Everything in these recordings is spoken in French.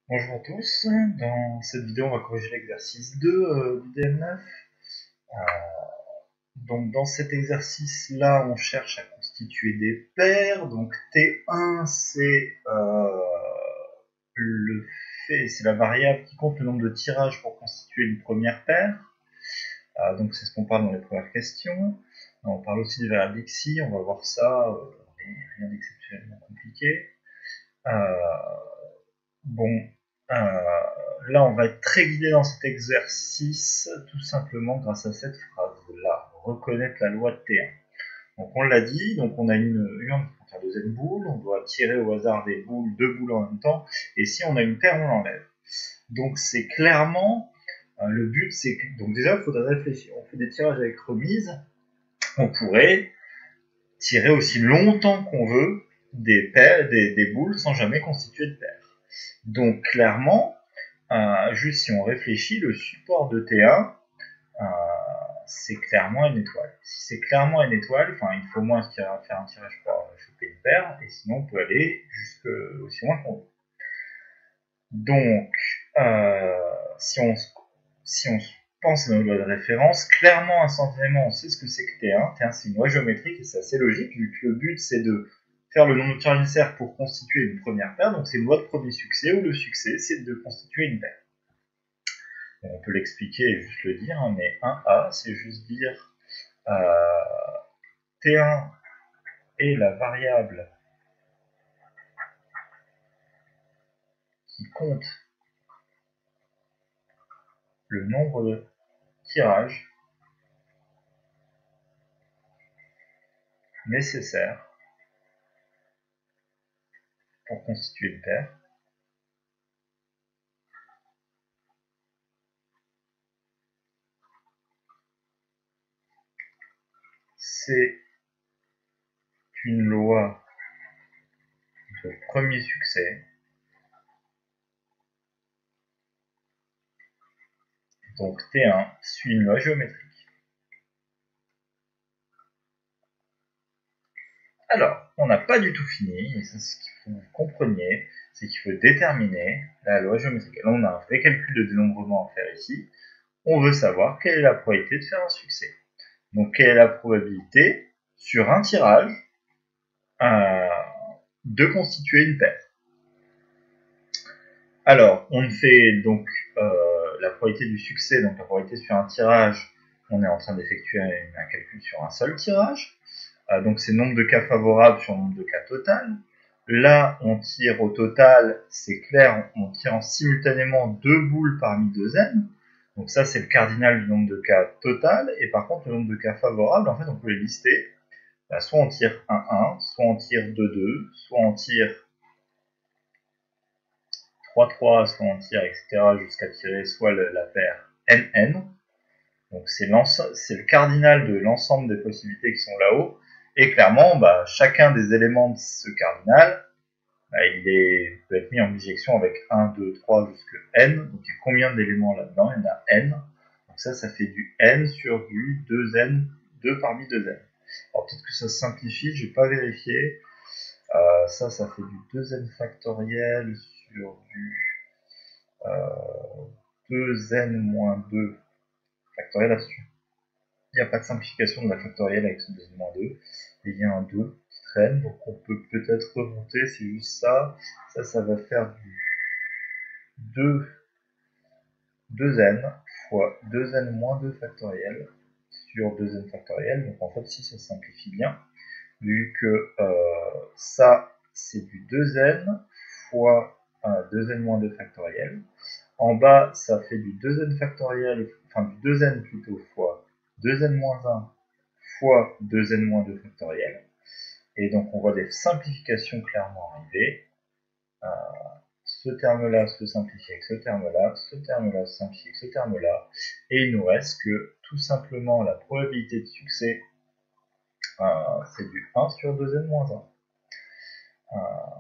Bonjour à tous, dans cette vidéo on va corriger l'exercice 2 du DM9. Donc dans cet exercice là on cherche à constituer des paires, donc T1 c'est la variable qui compte le nombre de tirages pour constituer une première paire. Donc c'est ce qu'on parle dans les premières questions. On parle aussi des variables xi, on va voir ça, rien d'exceptionnellement compliqué. Euh, Bon, là, on va être très guidé dans cet exercice, tout simplement grâce à cette phrase-là, reconnaître la loi de T1. Donc, on l'a dit, donc on a une deuxième boule, on doit tirer au hasard des boules, deux boules en même temps, et si on a une paire, on l'enlève. Donc, c'est clairement, le but, c'est que, donc déjà, il faudrait réfléchir. On fait des tirages avec remise, on pourrait tirer aussi longtemps qu'on veut des paires, des boules sans jamais constituer de paire. Donc, clairement, juste si on réfléchit, le support de T1, c'est clairement une étoile. Si c'est clairement une étoile, il faut au moins faire un tirage pour choper une paire, et sinon on peut aller aussi loin qu'on veut. Donc, si on pense à nos lois de référence, clairement, instantanément, on sait ce que c'est que T1. T1, c'est une loi géométrique, et c'est assez logique, vu que le but, c'est de faire le nombre de tirages nécessaires pour constituer une première paire, donc c'est une loi de premier succès, où le succès, c'est de constituer une paire. On peut l'expliquer et juste le dire, mais 1A, c'est juste dire T1 est la variable qui compte le nombre de tirages nécessaires pour constituer une paire. C'est une loi de premier succès. Donc T1 suit une loi géométrique. Alors, on n'a pas du tout fini, et c'est ce qu'il faut que vous compreniez, c'est qu'il faut déterminer la loi géométrique. Là, on a un vrai calcul de dénombrement à faire ici. On veut savoir quelle est la probabilité de faire un succès. Donc, quelle est la probabilité sur un tirage de constituer une paire? Alors, on fait donc la probabilité du succès, donc la probabilité sur un tirage, on est en train d'effectuer un calcul sur un seul tirage. Donc, c'est nombre de cas favorables sur nombre de cas total. Là, on tire au total, c'est clair, on tire simultanément deux boules parmi deux n. Donc ça, c'est le cardinal du nombre de cas total. Et par contre, le nombre de cas favorables, en fait, on peut les lister. Soit on tire 1-1, soit on tire 2-2, soit on tire 3-3, soit on tire, etc., jusqu'à tirer soit la paire NN. Donc c'est le cardinal de l'ensemble des possibilités qui sont là-haut. Et clairement, chacun des éléments de ce cardinal, peut être mis en bijection avec 1, 2, 3 jusqu'à n. Donc il y a combien d'éléments là-dedans? Il y en a n. Donc ça fait du n sur du 2n, 2 parmi 2n. Alors peut-être que ça se simplifie, je n'ai pas vérifié. Ça fait du 2n factoriel sur du 2n moins 2 factoriel là-dessus. Il n'y a pas de simplification de la factorielle avec ce 2n moins 2. Et il y a un 2 qui traîne, donc on peut peut-être remonter, c'est juste ça. Ça va faire du 2n fois 2n moins 2 factoriel sur 2n factoriel. Donc en fait, si ça simplifie bien, vu que ça, c'est du 2n fois 2n moins 2 factoriel. En bas, ça fait du 2n factoriel, enfin du 2n plutôt, fois 2n moins 1 fois 2n moins 2 factoriel. Et donc on voit des simplifications clairement arriver. Ce terme-là se simplifie avec ce terme-là, ce terme-là se simplifie avec ce terme-là, et il nous reste que tout simplement la probabilité de succès, c'est du 1 sur 2n moins 1.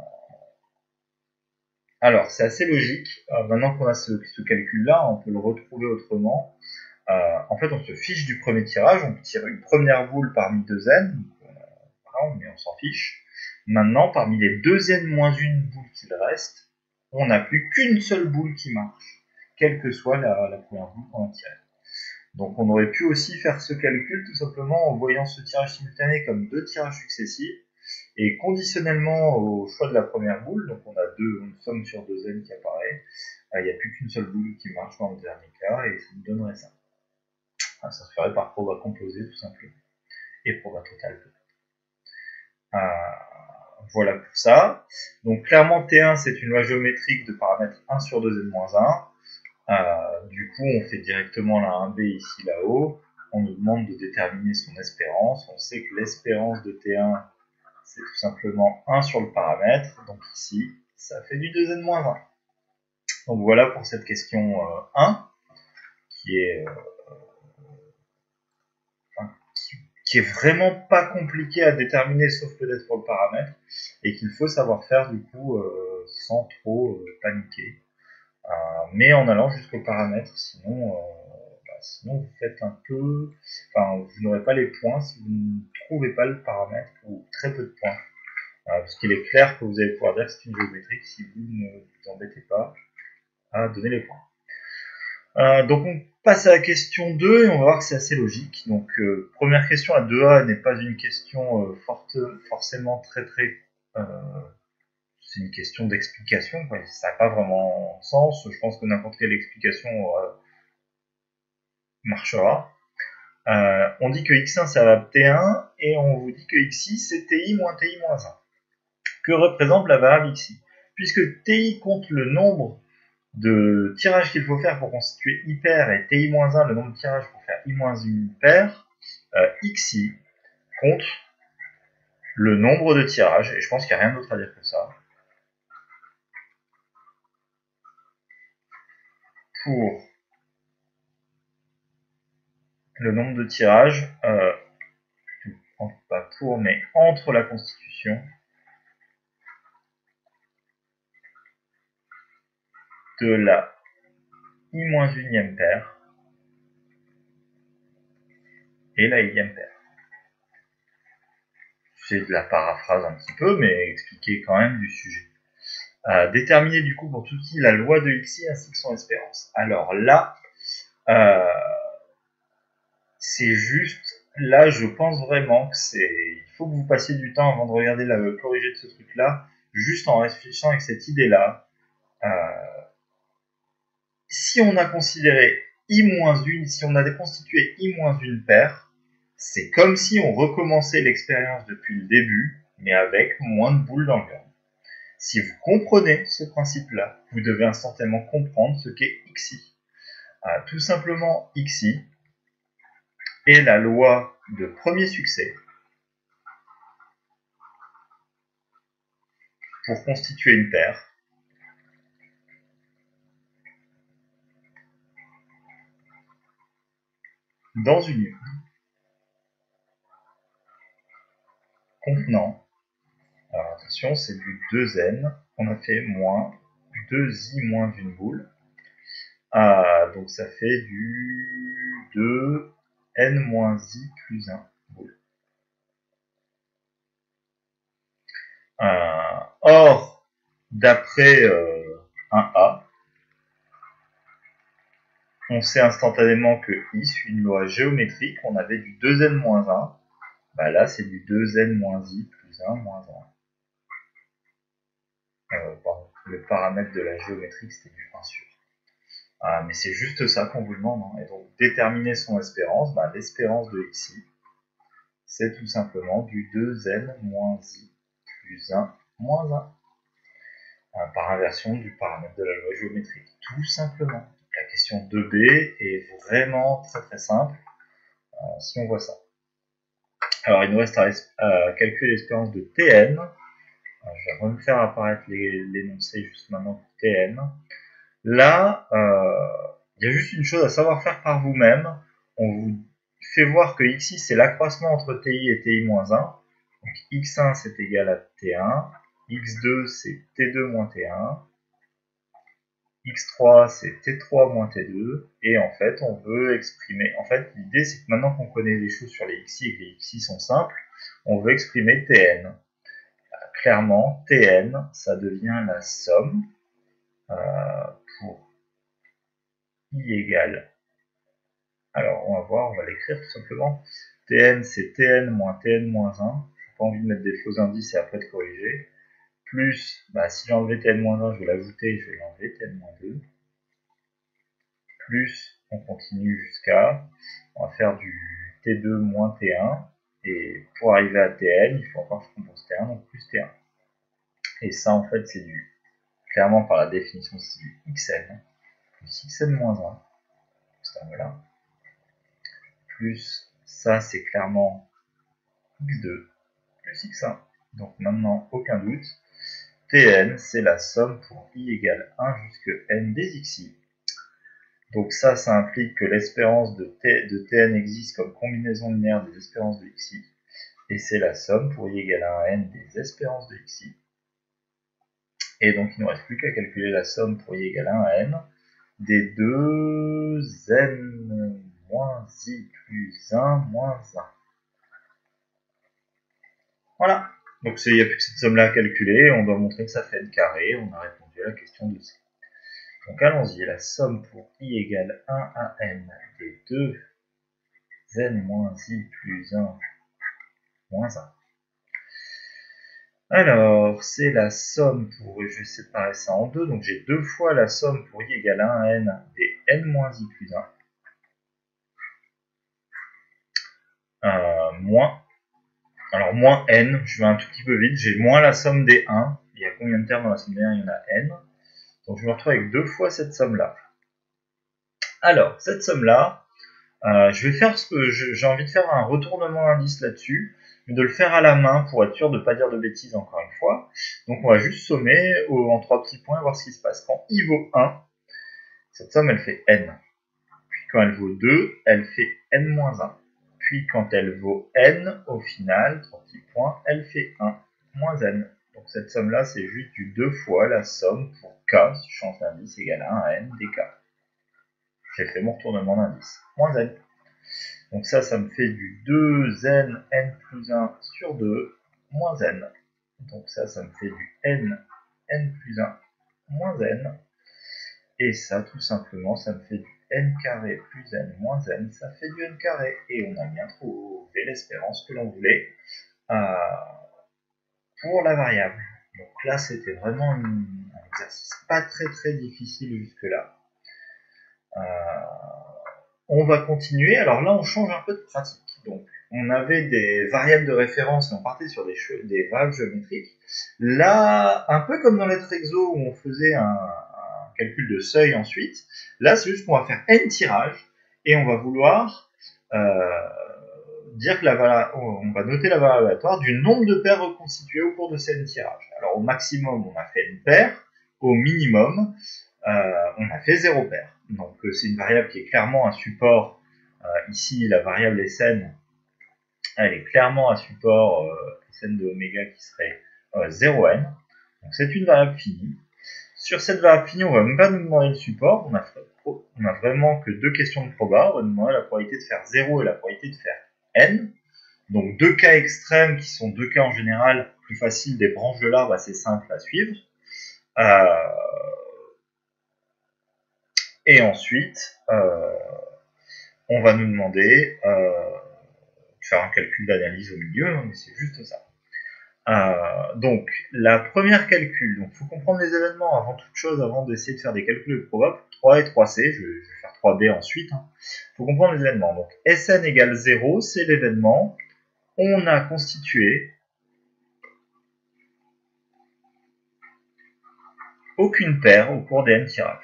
Alors, c'est assez logique. Maintenant qu'on a ce calcul-là, on peut le retrouver autrement. En fait, on se fiche du premier tirage, on tire une première boule parmi deux n, voilà, mais on s'en fiche. Maintenant, parmi les deux n moins une boule qu'il reste, on n'a plus qu'une seule boule qui marche, quelle que soit la première boule qu'on a tirée. Donc on aurait pu aussi faire ce calcul tout simplement en voyant ce tirage simultané comme deux tirages successifs, et conditionnellement au choix de la première boule, donc on a une somme sur 2n qui apparaît, il n'y a plus qu'une seule boule qui marche dans le dernier cas, et ça nous donnerait ça. Ça se ferait par proba composé tout simplement, et proba total peut-être. Voilà pour ça. Donc clairement T1 c'est une loi géométrique de paramètre 1 sur 2n-1. Du coup on fait directement la 1b ici là-haut. On nous demande de déterminer son espérance. On sait que l'espérance de T1 c'est tout simplement 1 sur le paramètre. Donc ici ça fait du 2n-1. Donc voilà pour cette question 1 qui est vraiment pas compliqué à déterminer sauf peut-être pour le paramètre et qu'il faut savoir faire du coup sans trop paniquer, mais en allant jusqu'au paramètre, sinon vous faites un peu, vous n'aurez pas les points si vous ne trouvez pas le paramètre ou très peu de points, parce qu'il est clair que vous allez pouvoir dire que c'est une géométrique si vous ne vous embêtez pas à donner les points. Donc on passe à la question 2 et on va voir que c'est assez logique. Donc première question, la 2A n'est pas une question forcément très c'est une question d'explication, ça n'a pas vraiment sens. Je pense que n'importe quelle explication marchera. On dit que x1 c'est la variable t1 et on vous dit que xi c'est ti moins ti moins 1. Que représente la variable xi? Puisque ti compte le nombre de tirages qu'il faut faire pour constituer i pair et ti-1 le nombre de tirages pour faire i-1 paire, xi compte le nombre de tirages, et je pense qu'il n'y a rien d'autre à dire que ça, pour le nombre de tirages, pas pour, mais entre la constitution de la i-1e paire et la i-ème paire. C'est de la paraphrase un petit peu, mais expliquer quand même du sujet. Déterminer du coup pour tout qui la loi de xi ainsi que son espérance. Alors là, c'est juste, là je pense vraiment que il faut que vous passiez du temps avant de regarder le corrigé de ce truc là, juste en réfléchissant avec cette idée là. Si on a considéré i-1, si on a constitué i-1 paire, c'est comme si on recommençait l'expérience depuis le début, mais avec moins de boules dans le gun. Si vous comprenez ce principe-là, vous devez instantanément comprendre ce qu'est xi. Tout simplement, xi est la loi de premier succès pour constituer une paire dans une union contenant, alors attention, c'est du 2n, on a fait moins 2i moins d'une boule, donc ça fait du 2n moins i plus 1 boule. Or, d'après 1a, on sait instantanément que i suit une loi géométrique, on avait du 2n moins 1, bah là c'est du 2n moins i plus 1 moins 1. Pardon, le paramètre de la géométrique c'était du 1 sur. Mais c'est juste ça qu'on vous demande, hein. Et donc déterminer son espérance, l'espérance de xi, c'est tout simplement du 2n moins i plus 1 moins 1. Par inversion du paramètre de la loi géométrique, tout simplement. La question 2b est vraiment très simple, si on voit ça. Alors il nous reste à calculer l'espérance de Tn. Je vais refaire apparaître l'énoncé juste maintenant pour Tn. Là, il y a juste une chose à savoir faire par vous-même. On vous fait voir que xi c'est l'accroissement entre ti et ti-1. Donc x1 c'est égal à t1, x2 c'est t2 moins t1, x3 c'est t3 moins t2, et en fait on veut exprimer, en fait l'idée c'est que maintenant qu'on connaît les choses sur les xi et que les xi sont simples, on veut exprimer tn. Clairement tn ça devient la somme pour i égale, alors on va voir, on va l'écrire tout simplement, tn c'est tn moins tn moins 1, j'ai pas envie de mettre des faux indices et après de corriger, plus, si j'ai enlevé tn moins 1, je vais l'ajouter, je vais l'enlever, tn moins 2, plus, on continue jusqu'à, on va faire du t2 moins t1, et pour arriver à tn, il faut encore que je compose t1, donc plus t1. Et ça, en fait, c'est clairement par la définition, c'est du xn, plus xn moins 1, ce terme-là, plus ça, c'est clairement x2, plus x1. Donc maintenant, aucun doute, tn, c'est la somme pour i égale 1 jusque n des xi. Donc ça implique que l'espérance de tn existe comme combinaison linéaire des espérances de xi, et c'est la somme pour i égale 1 à n des espérances de xi. Et donc il ne nous reste plus qu'à calculer la somme pour i égale 1 à n des deux n moins i plus 1 moins 1. Voilà. Donc il n'y a plus que cette somme-là à calculer, on doit montrer que ça fait n carré, on a répondu à la question de C. Donc allons-y, la somme pour i égale 1 à n des deux n moins i plus 1 moins 1. Alors, c'est la somme pour, je vais séparer ça en deux, donc j'ai deux fois la somme pour i égale 1 à n des n moins i plus 1, moins, alors moins n, je vais un tout petit peu vite, j'ai moins la somme des 1, il y a combien de termes dans la somme des 1? Il y en a n, donc je me retrouve avec deux fois cette somme-là. Alors, cette somme-là, je vais faire ce que j'ai envie de faire un retournement d'indice là-dessus, mais de le faire à la main pour être sûr de ne pas dire de bêtises encore une fois. Donc on va juste sommer en 3 petits points, voir ce qui se passe. Quand i vaut 1, cette somme elle fait n. Puis quand elle vaut 2, elle fait n-1. Puis quand elle vaut n, au final, 3 petits points, elle fait 1 moins n. Donc cette somme-là, c'est juste du 2 fois la somme pour k, si je change d'indice, égale à 1 à n dk. J'ai fait mon retournement d'indice, moins n. Donc ça me fait du 2n, n plus 1 sur 2, moins n. Donc ça me fait du n, n plus 1, moins n. Et ça, tout simplement, ça me fait du n carré plus n moins n, ça fait du n carré. Et on a bien trouvé l'espérance que l'on voulait pour la variable. Donc là, c'était vraiment un exercice pas très difficile jusque-là. On va continuer. Alors là, on change un peu de pratique. Donc, on avait des variables de référence et on partait sur des variables géométriques. Là, un peu comme dans lettre exo où on faisait un calcul de seuil ensuite, là, c'est juste qu'on va faire n tirages et on va vouloir dire que on va noter la variable aléatoire du nombre de paires reconstituées au cours de ces n tirages. Alors, au maximum, on a fait une paire. Au minimum, on a fait 0 paire. Donc c'est une variable qui est clairement un support. Ici, la variable Sn, elle est clairement un support Sn de oméga qui serait 0n. Donc c'est une variable finie. Sur cette variable finie, on ne va même pas nous demander le support. On a vraiment que deux questions de proba. On va nous demander la probabilité de faire 0 et la probabilité de faire n. Donc deux cas extrêmes qui sont deux cas en général plus faciles des branches de l'arbre assez simples à suivre. Et ensuite, on va nous demander de faire un calcul d'analyse au milieu, mais c'est juste ça. Donc, la première calcul, donc il faut comprendre les événements avant toute chose, avant d'essayer de faire des calculs de proba, 3 et 3C, je vais faire 3B ensuite. Il faut comprendre les événements. Donc, Sn égale 0, c'est l'événement. On a constitué aucune paire au cours des n tirages.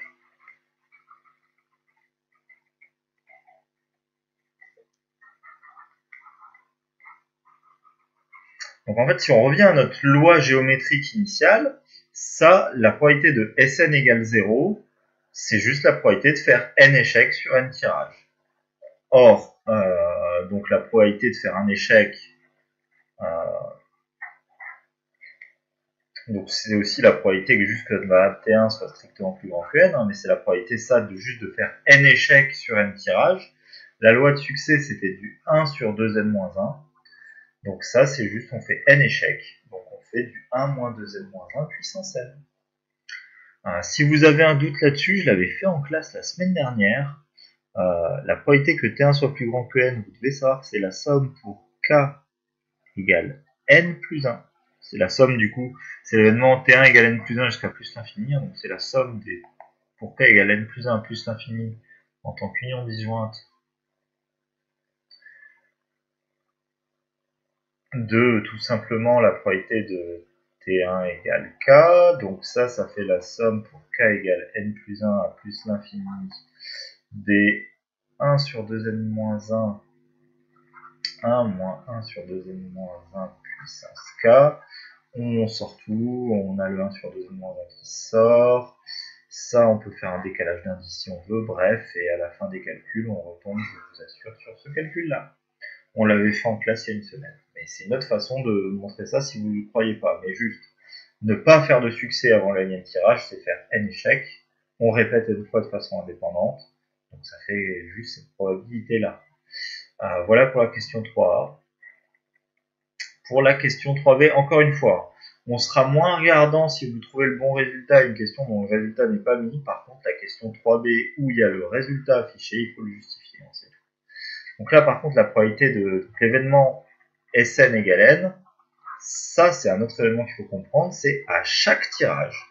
Donc en fait, si on revient à notre loi géométrique initiale, ça, la probabilité de Sn égale 0, c'est juste la probabilité de faire n échecs sur n tirages. Or, donc la probabilité de faire un échec, donc c'est aussi la probabilité que juste que notre variable T1 soit strictement plus grand que n, mais c'est la probabilité ça de juste de faire n échecs sur n tirages. La loi de succès, c'était du 1 sur 2n-1. Donc ça, c'est juste, on fait n échecs. Donc on fait du 1 moins 2n-1 puissance n. Si vous avez un doute là-dessus, je l'avais fait en classe la semaine dernière. La probabilité que T1 soit plus grand que N, vous devez savoir que c'est la somme pour K égale N plus 1. C'est la somme du coup, c'est l'événement T1 égale N plus 1 jusqu'à plus l'infini, donc c'est la somme des pour K égale N plus 1 plus l'infini en tant qu'union disjointe de tout simplement la probabilité de T1 égale K, donc ça fait la somme pour K égale N plus 1 à plus l'infini des 1 sur 2n moins 1 moins 1 sur 2n moins 1 puissance K. On sort tout, on a le 1 sur 2n moins 1 qui sort. Ça, on peut faire un décalage d'indice si on veut, bref, et à la fin des calculs, on retombe, je vous assure, sur ce calcul-là. On l'avait fait en classe il y a une semaine. Mais c'est une autre façon de montrer ça si vous ne croyez pas. Mais juste, ne pas faire de succès avant l'énième tirage, c'est faire n échecs. On répète une fois de façon indépendante. Donc ça fait juste cette probabilité-là. Voilà pour la question 3A. Pour la question 3B, encore une fois, on sera moins regardant si vous trouvez le bon résultat à une question dont le résultat n'est pas mis. Par contre, la question 3B, où il y a le résultat affiché, il faut le justifier. Donc là, par contre, la probabilité de l'événement Sn égale n, ça, c'est un autre élément qu'il faut comprendre, c'est à chaque tirage,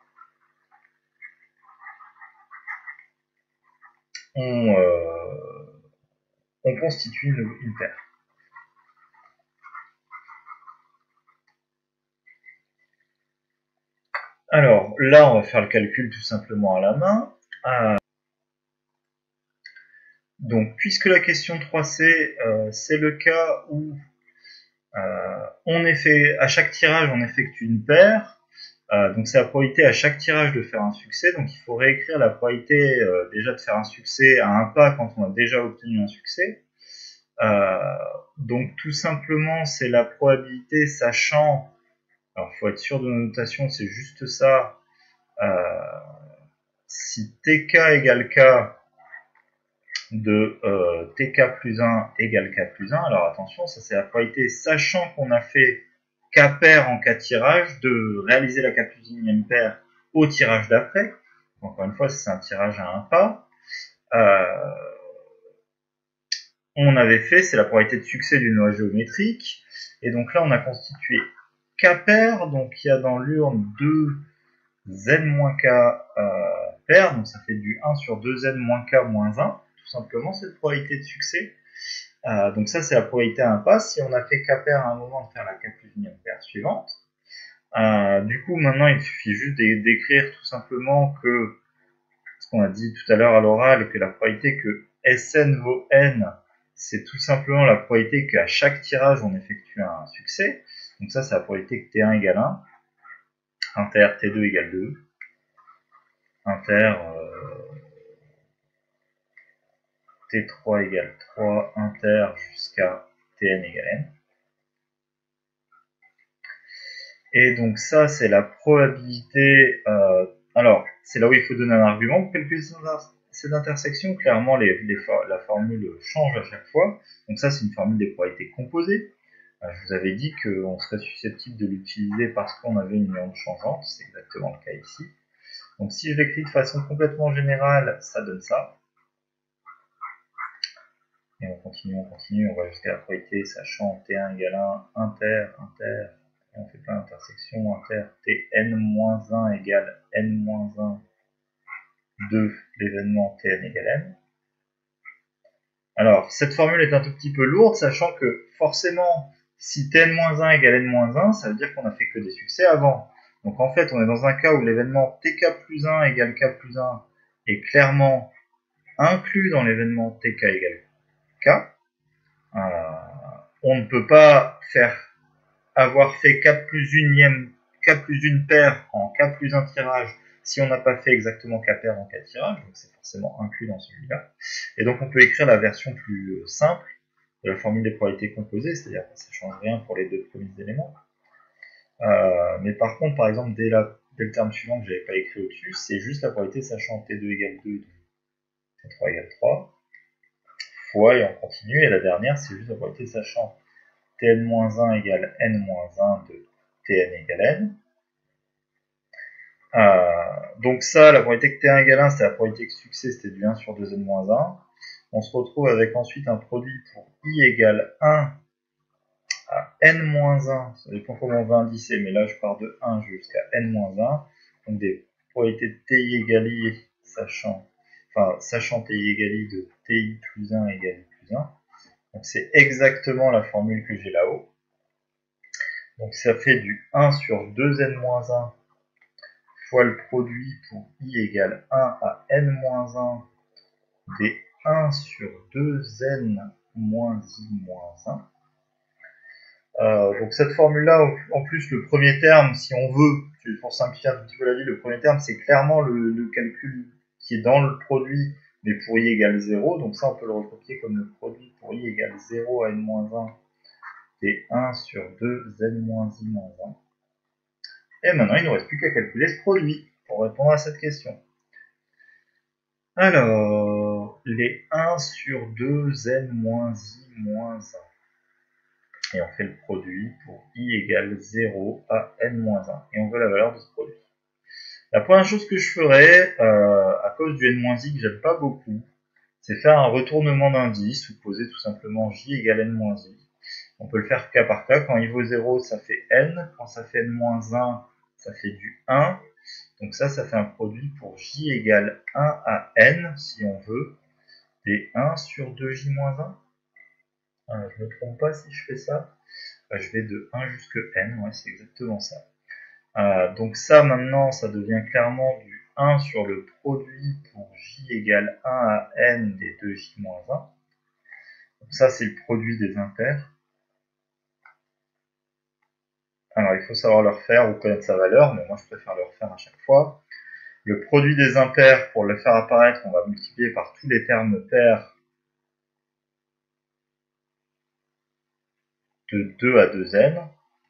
on constitue une paire. Alors, là, on va faire le calcul tout simplement à la main. Donc, puisque la question 3C, c'est le cas où à chaque tirage, on effectue une paire. Donc, c'est la probabilité à chaque tirage de faire un succès. Donc, il faut réécrire la probabilité déjà de faire un succès à un pas quand on a déjà obtenu un succès. Donc, tout simplement, c'est la probabilité sachant... Alors, il faut être sûr de nos notations, c'est juste ça. Si TK égale K, de TK plus 1 égale K plus 1. Alors attention, ça c'est la probabilité, sachant qu'on a fait K paire en K tirage, de réaliser la K plus 1e paire au tirage d'après. Encore une fois, c'est un tirage à un pas. On avait fait, c'est la probabilité de succès d'une loi géométrique. Et donc là, on a constitué K paire, donc il y a dans l'urne 2n-k paire, donc ça fait du 1 sur 2n-k moins 1. Tout simplement cette probabilité de succès. Donc ça c'est la probabilité à impasse. Si on a fait K paire à un moment, de faire la K plus 1e paire suivante. Du coup maintenant il suffit juste d'écrire tout simplement que ce qu'on a dit tout à l'heure à l'oral, que la probabilité que Sn vaut n, c'est tout simplement la probabilité qu'à chaque tirage on effectue un succès. Donc ça c'est la probabilité que T1 égale 1, inter T2 égale 2, inter T3 égale 3, inter jusqu'à Tn égale n. Et donc ça, c'est la probabilité... alors, c'est là où il faut donner un argument pour calculer cette intersection. Clairement, la formule change à chaque fois. Donc ça, c'est une formule des probabilités composées. Je vous avais dit qu'on serait susceptible de l'utiliser parce qu'on avait une onde changeante. C'est exactement le cas ici. Donc si je l'écris de façon complètement générale, ça donne ça. Et on continue, on va jusqu'à la probabilité, sachant T1 égale 1, inter, et on fait plein d'intersections, inter, Tn-1 égale n-1 de l'événement Tn égale n. Alors, cette formule est un tout petit peu lourde, sachant que forcément, si Tn-1 égale n-1, ça veut dire qu'on a fait que des succès avant. Donc en fait, on est dans un cas où l'événement Tk plus 1 égale K plus 1 est clairement inclus dans l'événement Tk égale K. On ne peut pas avoir fait K plus 1 paire en K plus 1 tirage si on n'a pas fait exactement K paire en K tirage, donc c'est forcément inclus dans celui-là. Et donc on peut écrire la version plus simple de la formule des probabilités composées, c'est-à-dire que ça ne change rien pour les deux premiers éléments. Mais par contre, par exemple, dès le terme suivant que je n'avais pas écrit au-dessus, c'est juste la probabilité sachant T2 égale 2, T3 égale 3, fois, et on continue, et la dernière, c'est juste la probabilité sachant Tn-1 égale n-1 de Tn égale n. Donc ça, la probabilité que T1 égale 1, c'était la probabilité que succès, c'était du 1 sur 2n-1. On se retrouve avec ensuite un produit pour I égale 1 à n-1, ça dépend comment on va indicer, mais là je pars de 1 jusqu'à n-1, donc des probabilités de TI égale I, sachant TI égale I de TI plus 1 égale I plus 1. Donc c'est exactement la formule que j'ai là-haut. Donc ça fait du 1 sur 2n-1 fois le produit pour I égale 1 à n-1 des 1 sur 2n moins I moins 1. Donc cette formule-là, en plus, le premier terme, si on veut, pour simplifier un petit peu la vie, le premier terme, c'est clairement le calcul qui est dans le produit, mais pour I égale 0. Donc ça, on peut le recopier comme le produit pour I égale 0 à n-1 et 1 sur 2 n-i-1. Et maintenant, il ne nous reste plus qu'à calculer ce produit pour répondre à cette question. Alors, les 1 sur 2 n-i-1. Et on fait le produit pour I égale 0 à n-1. Et on veut la valeur de ce produit. La première chose que je ferais, à cause du n-i que j'aime pas beaucoup, c'est faire un retournement d'indice, ou poser tout simplement j égale n-i. On peut le faire cas par cas. Quand il vaut 0, ça fait n. Quand ça fait n-1, ça fait du 1. Donc ça fait un produit pour j égale 1 à n, si on veut, des 1 sur 2j-1. Je me trompe pas si je fais ça. Je vais de 1 jusqu'à n, ouais, c'est exactement ça. Donc ça, maintenant, ça devient clairement du 1 sur le produit pour j égale 1 à n des 2j-1. Donc ça, c'est le produit des impairs. Alors, il faut savoir le refaire ou connaître sa valeur, mais moi, je préfère le refaire à chaque fois. Le produit des impairs, pour le faire apparaître, on va multiplier par tous les termes pairs de 2 à 2n.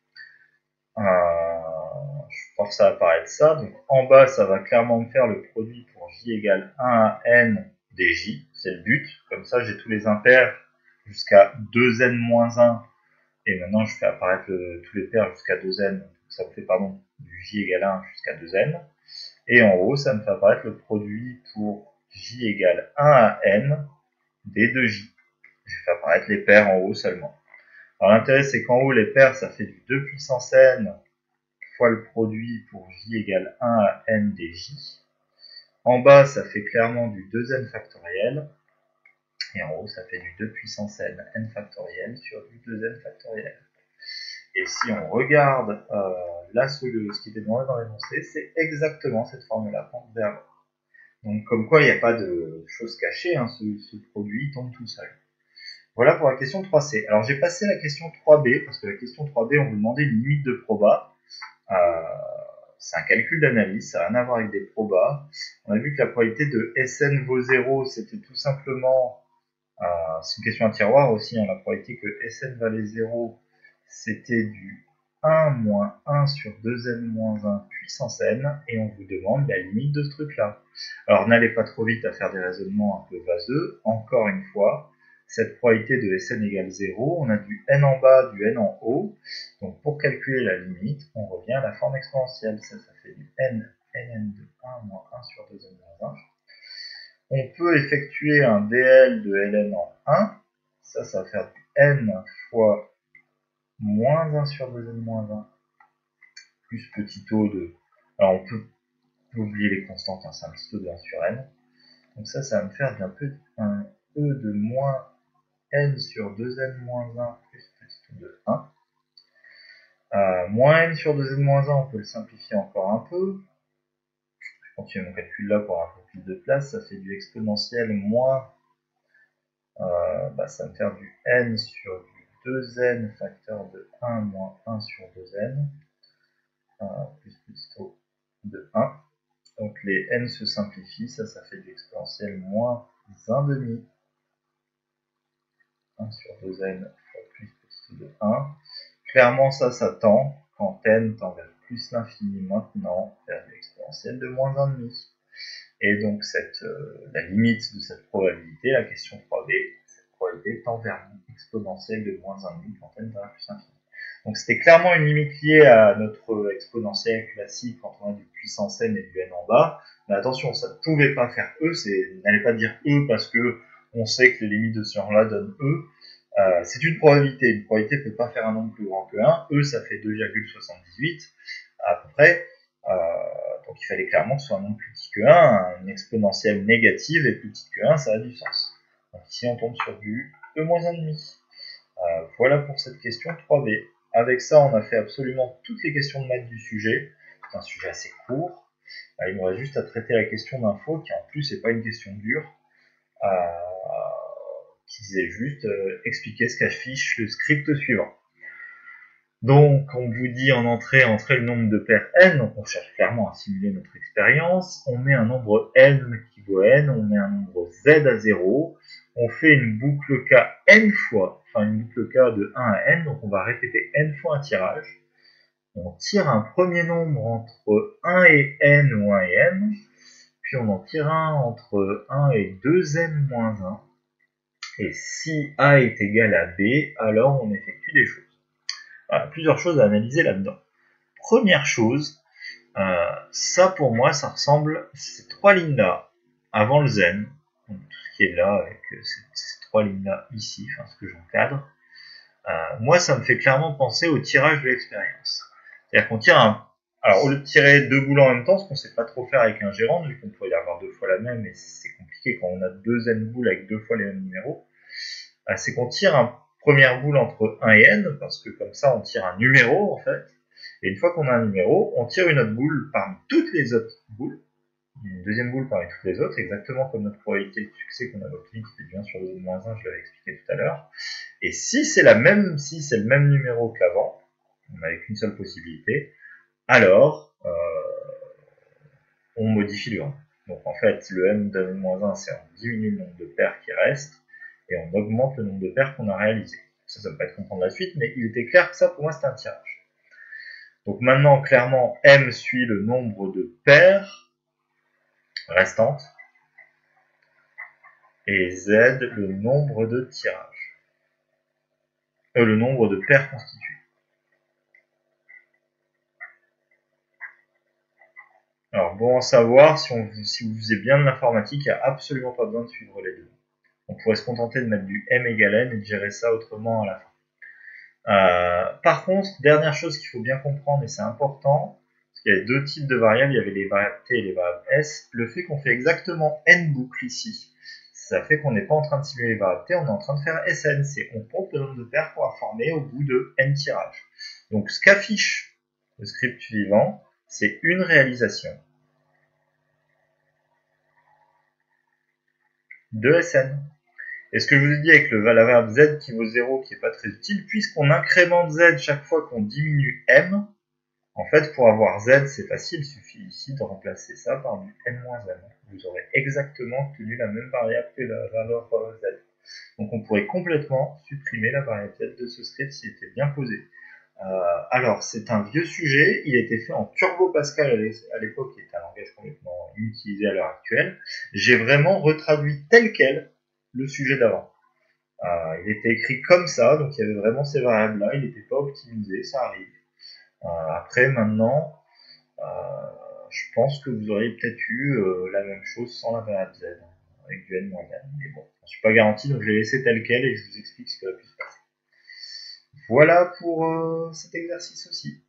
Je force à apparaître ça. Donc en bas, ça va clairement me faire le produit pour j égale 1 à n des j. C'est le but. Comme ça, j'ai tous les impairs jusqu'à 2n-1. Et maintenant, je fais apparaître tous les pairs jusqu'à 2n. Donc ça me fait, du j égale 1 jusqu'à 2n. Et en haut, ça me fait apparaître le produit pour j égale 1 à n des 2j. Je fais apparaître les pairs en haut seulement. Alors l'intérêt, c'est qu'en haut, les pairs, ça fait du 2 puissance n fois le produit pour j égale 1 à n des j. En bas, ça fait clairement du 2n factoriel. Et en haut, ça fait du 2 puissance n factoriel sur du 2n factoriel. Et si on regarde ce qui était demandé dans l'énoncé, c'est exactement cette formule-là qu'on devait avoir. Donc comme quoi, il n'y a pas de choses cachées, hein, ce produit tombe tout seul. Voilà pour la question 3C. Alors j'ai passé la question 3B, parce que la question 3B, on vous demandait une limite de proba. C'est un calcul d'analyse, ça n'a rien à voir avec des probas. On a vu que la probabilité de Sn vaut 0, c'était tout simplement, c'est une question à tiroir aussi, hein, la probabilité que Sn valait 0, c'était du 1 moins 1 sur 2n moins 1 puissance n, et on vous demande la limite de ce truc-là. Alors n'allez pas trop vite à faire des raisonnements un peu vaseux, encore une fois, cette probabilité de Sn égale 0, on a du n en bas, du n en haut. Donc pour calculer la limite, on revient à la forme exponentielle. Ça fait du n de 1 moins 1 sur 2n moins 1. On peut effectuer un dl de ln en 1. Ça va faire du n fois moins 1 sur 2n moins 1 plus petit o de... Alors on peut oublier les constantes, hein, c'est un petit o de 1 sur n. Donc ça va me faire un e de moins n sur 2n moins 1 plus petit o de 1. Moins n sur 2n-1, on peut le simplifier encore un peu. Je continue mon calcul là pour un peu plus de place. Ça fait du exponentiel moins, ça va me faire du n sur du 2n facteur de 1 moins 1 sur 2n, plus petit o de 1. Donc les n se simplifient, ça fait du exponentiel moins 1 demi, 1 sur 2n fois plus petit o de 1. Clairement ça tend, quand n tend vers plus l'infini maintenant, vers l'exponentielle de moins 1,5. Et donc la limite de cette probabilité, la question 3b, cette probabilité tend vers l'exponentielle de moins 1,5 quand n tend vers plus l'infini. Donc c'était clairement une limite liée à notre exponentielle classique quand on a du puissance n et du n en bas. Mais attention, ça ne pouvait pas faire e, n'allez pas dire e parce que on sait que les limites de ce genre-là donnent e. C'est une probabilité. Une probabilité ne peut pas faire un nombre plus grand que 1. E, ça fait 2,78 à peu près. Donc il fallait clairement que ce soit un nombre plus petit que 1. Une exponentielle négative et plus petite que 1, ça a du sens. Donc ici, on tombe sur du e-1,5. Voilà pour cette question 3b. Avec ça, on a fait absolument toutes les questions de maths du sujet. C'est un sujet assez court. Il nous reste juste à traiter la question d'info, qui en plus n'est pas une question dure, qui disait juste expliquer ce qu'affiche le script suivant. Donc, on vous dit en entrée, entrez le nombre de paires n, donc on cherche clairement à simuler notre expérience. On met un nombre n qui vaut n, on met un nombre z à 0. On fait une boucle k n fois, enfin une boucle k de 1 à n, donc on va répéter n fois un tirage. On tire un premier nombre entre 1 et n ou 1 et m, puis on en tire un entre 1 et 2n moins 1. Et si a est égal à b, alors on effectue des choses. Voilà, plusieurs choses à analyser là-dedans. Première chose, ça pour moi, ça ressemble, ces trois lignes-là, avant le zen, donc tout ce qui est là, avec ces trois lignes-là ici, enfin ce que j'encadre, moi ça me fait clairement penser au tirage de l'expérience. C'est-à-dire qu'on tire un... Alors au lieu de tirer deux boules en même temps, ce qu'on ne sait pas trop faire avec un gérant, vu qu'on pourrait y avoir deux fois la même, et c'est compliqué quand on a deux zen boules avec deux fois les mêmes numéros, c'est qu'on tire une première boule entre 1 et n, parce que comme ça on tire un numéro en fait, et une fois qu'on a un numéro, on tire une autre boule parmi toutes les autres boules, une deuxième boule parmi toutes les autres, exactement comme notre probabilité de succès qu'on a obtenue, qui était bien sur le -1, je l'avais expliqué tout à l'heure. Et si c'est le même numéro qu'avant, on n'avait qu'une seule possibilité, alors on modifie le 1. Donc en fait, le m de -1, c'est on diminue le nombre de paires qui restent, et on augmente le nombre de paires qu'on a réalisé. Ça me peut-être comprendre la suite, mais il était clair que ça, pour moi, c'était un tirage. Donc maintenant, clairement, m suit le nombre de paires restantes, et z, le nombre de tirages. Le nombre de paires constituées. Alors, bon à savoir, si vous faisiez bien de l'informatique, il n'y a absolument pas besoin de suivre les deux. On pourrait se contenter de mettre du m égale n et de gérer ça autrement à la fin. Par contre, dernière chose qu'il faut bien comprendre, et c'est important, parce qu'il y avait deux types de variables, il y avait les variables t et les variables s, le fait qu'on fait exactement n boucles ici, ça fait qu'on n'est pas en train de simuler les variables t, on est en train de faire Sn, c'est on compte le nombre de paires qu'on va former au bout de n tirages. Donc ce qu'affiche le script suivant, c'est une réalisation de Sn. Et ce que je vous ai dit avec la variable z qui vaut 0, qui n'est pas très utile, puisqu'on incrémente z chaque fois qu'on diminue m, en fait, pour avoir z, c'est facile, il suffit ici de remplacer ça par du n-m. Vous aurez exactement obtenu la même variable que la valeur z. Donc on pourrait complètement supprimer la variable z de ce script s'il était bien posé. Alors, c'est un vieux sujet, il a été fait en Turbo Pascal à l'époque, qui est un langage complètement inutilisé à l'heure actuelle. J'ai vraiment retraduit tel quel le sujet d'avant. Il était écrit comme ça, donc il y avait vraiment ces variables-là, il n'était pas optimisé, ça arrive. Après, maintenant, je pense que vous auriez peut-être eu la même chose sans la variable z, avec du n-n. Mais bon, je ne suis pas garanti, donc je l'ai laissé tel quel et je vous explique ce qui aurait pu se passer. Voilà pour cet exercice aussi.